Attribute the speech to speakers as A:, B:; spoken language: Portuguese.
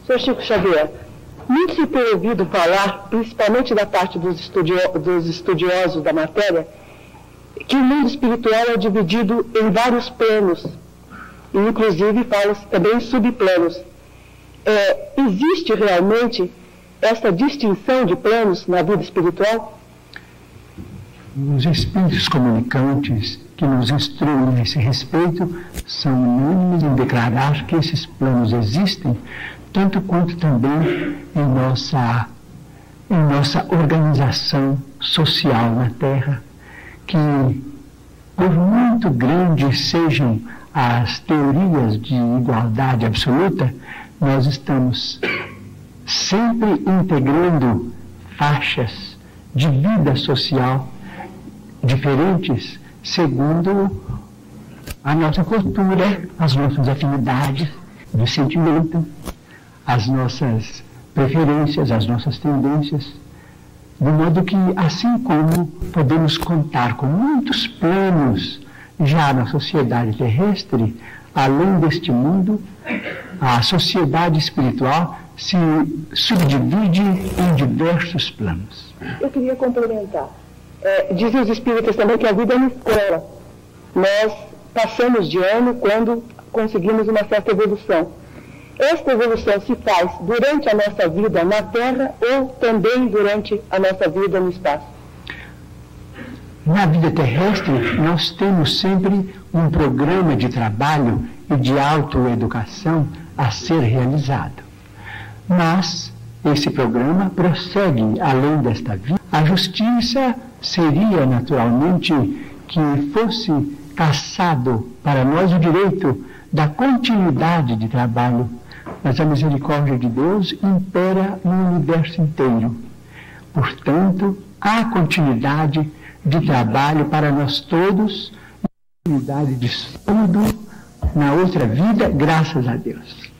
A: Sr. Chico Xavier, muito se tem ouvido falar, principalmente da parte dos estudiosos da matéria, que o mundo espiritual é dividido em vários planos, e inclusive fala-se também em subplanos. Existe realmente essa distinção de planos na vida espiritual?
B: Os espíritos comunicantes que nos instruem a esse respeito são unânimes em declarar que esses planos existem, tanto quanto também em nossa organização social na Terra, que, por muito grandes sejam as teorias de igualdade absoluta, nós estamos sempre integrando faixas de vida social diferentes segundo a nossa cultura, as nossas afinidades de sentimento, as nossas preferências, as nossas tendências, de modo que, assim como podemos contar com muitos planos já na sociedade terrestre, além deste mundo, a sociedade espiritual se subdivide em diversos planos.
A: Eu queria complementar. Dizem os espíritas também que a vida é uma escola. Nós passamos de ano quando conseguimos uma certa evolução. Esta evolução se faz durante a nossa vida na Terra ou também durante a nossa vida no espaço?
B: Na vida terrestre, nós temos sempre um programa de trabalho e de autoeducação a ser realizado. Mas esse programa prossegue além desta vida. A justiça seria, naturalmente, que fosse cassado para nós o direito da continuidade de trabalho, mas a misericórdia de Deus impera no universo inteiro. Portanto, há continuidade de trabalho para nós todos, continuidade de estudo na outra vida, graças a Deus.